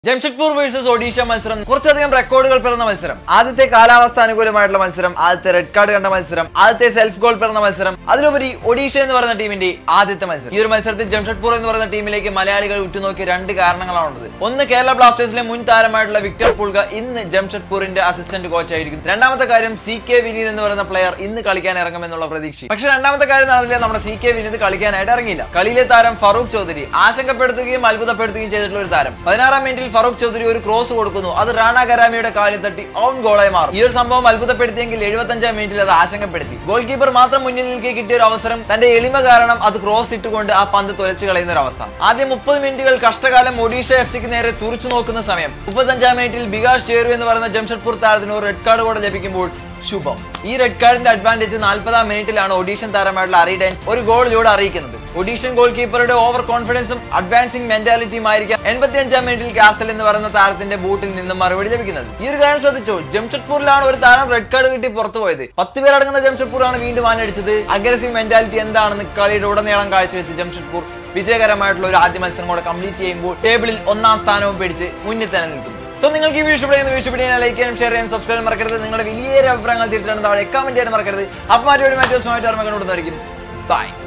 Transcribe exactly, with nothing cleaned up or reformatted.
Jamshedpur versus Odisha മത്സരം കുറച്ചധികം റെക്കോർഡുകൾ പിറന്ന മത്സരം. ആദ്യത്തെ കാലാവസ്ഥ അനുകൂലമായിട്ടുള്ള മത്സരം, ആദ്യത്തെ റെഡ് കാർഡ് കണ്ട മത്സരം, ആദ്യത്തെ സെൽഫ് ഗോൾ പിറന്ന മത്സരം, അതിലുപരി ഒഡീഷ എന്ന് പറയുന്ന ടീമിന്റെ ആദ്യത്തെ മത്സരം. ഈ ഒരു മത്സരത്തിൽ ജംഷഡ്പൂർ എന്ന് പറയുന്ന ടീമിലേക്ക് മലയാളികൾ ഉറ്റുനോക്കിയ രണ്ട് കാരണങ്ങളാണുള്ളത്. ഒന്ന്, കേരള ബ്ലാസ്റ്റേഴ്സിലെ മുൻ താരമായിട്ടുള്ള വിക്ടർ പുൾഗ ഇന്ന് ജംഷഡ്പൂരിന്റെ അസിസ്റ്റന്റ് കോച്ച് ആയിരിക്കും. രണ്ടാമത്തെ കാര്യം, സി കെ വിനീത് എന്ന് പറയുന്ന പ്ലെയർ ഇന്ന് കളിക്കാൻ ഇറങ്ങുമെന്നുള്ള പ്രതീക്ഷ. പക്ഷെ രണ്ടാമത്തെ കാര്യം നടന്നില്ല. നമ്മുടെ സി കെ വിനീത് കളിക്കാനായിട്ട് ഇറങ്ങിയില്ല. കളിയിലെ താരം ഫറൂഖ് ചൗധരി ആശങ്കപ്പെടുത്തുകയും അത്ഭുതപ്പെടുത്തുകയും ചെയ്തിട്ടുള്ള ഒരു താരം. പതിനാറാം മിനിറ്റിൽ ഫറൂഖ് ചൗധരി ഒരു ക്രോസ് കൊടുക്കുന്നു. അത് റാണ കരാമിയുടെ കാലിൽ തട്ടി ഓൺ ഗോളായി മാറും. ഈ ഒരു സംഭവം അത്ഭുതപ്പെടുത്തിയെങ്കിൽ എഴുപത്തഞ്ചാം മിനിറ്റിൽ അത് ആശങ്കപ്പെടുത്തി. ഗോൾ കീപ്പർ മാത്രം മുന്നിൽ നിൽക്കെ കിട്ടിയ ഒരു അവസരം തന്റെ എളിമ കാരണം അത് ക്രോസ് ഇട്ടുകൊണ്ട് ആ പന്ത് തുലച്ചു കളയുന്ന ഒരു അവസ്ഥ. ആദ്യം മുപ്പത് മിനിറ്റുകൾ കഷ്ടകാലം ഒഡീഷ എഫ് സിക്ക് നേരെ തുറച്ചു നോക്കുന്ന സമയം. മുപ്പത്തഞ്ചാം മിനിറ്റിൽ ബികാഷ് ചേരു എന്ന് പറയുന്ന ജംഷഡ്പൂർ താരത്തിന് ഒരു റെഡ് കാർഡ് കൂടെ ലഭിക്കുമ്പോൾ ശുഭം. ഈ റെഡ് കാർഡിന്റെ അഡ്വാൻറ്റേജ് നാൽപ്പതാം മിനിറ്റിലാണ് ഒഡീഷൻ താരമായിട്ടുള്ള അറീഡൻ ഒരു ഗോളിലൂടെ അറിയിക്കുന്നത്. ഒഡീഷൻ ഗോൾ കീപ്പറുടെ ഓവർ കോൺഫിഡൻസും അഡ്വാൻസിംഗ് മെന്റാലിറ്റിയും ആയിരിക്കാം എൺപത്തി അഞ്ചാം മിനിറ്റിൽ കാസ്റ്റൽ എന്ന് പറയുന്ന താരത്തിന്റെ ബൂട്ടിൽ നിന്നും മറുപടി ലഭിക്കുന്നത്. ഈ ഒരു കാര്യം ശ്രദ്ധിച്ചോ, ജംഷഡ്പൂരിലാണ് ഒരു താരം റെഡ് കാർഡ് കിട്ടി പുറത്തു പോയത്. പത്ത് പേരടങ്ങുന്ന ജംഷഡ്പൂറാണ് വീണ്ടും ആനടിച്ചത്. അഗ്രസീവ് മെന്റാലിറ്റി എന്താണെന്ന് കളിയുടെ ഉടനീളം കാഴ്ചവെച്ച് ജംഷഡ്പൂർ വിജയകരമായിട്ടുള്ള ഒരു ആദ്യ മത്സരം കൂടെ കംപ്ലീറ്റ് ചെയ്യുമ്പോൾ ടേബിളിൽ ഒന്നാം സ്ഥാനവും പിടിച്ച് മുന്നിൽ തന്നെ നിൽക്കുന്നു. സോ നിങ്ങൾക്ക് ഈ വീഡിയോ ഇഷ്ടപ്പെടുന്ന വീഡിയോ ലൈക്ക് ചെയ്യാനും ഷെയർ ചെയ്യാനും സബ്സ്ക്രൈബ് മറക്കരുത്. നിങ്ങളുടെ വലിയ അഭിപ്രായങ്ങൾ തീർച്ചയായിട്ടും താഴെ കമന്റ് ചെയ്യാൻ മറക്കരുത്. അപ്പോൾ മറ്റൊരു മറ്റൊരു സ്മാർട്ട് ഓർമ്മ കണ്ടുകൊടുത്തായിരിക്കും. ബൈ.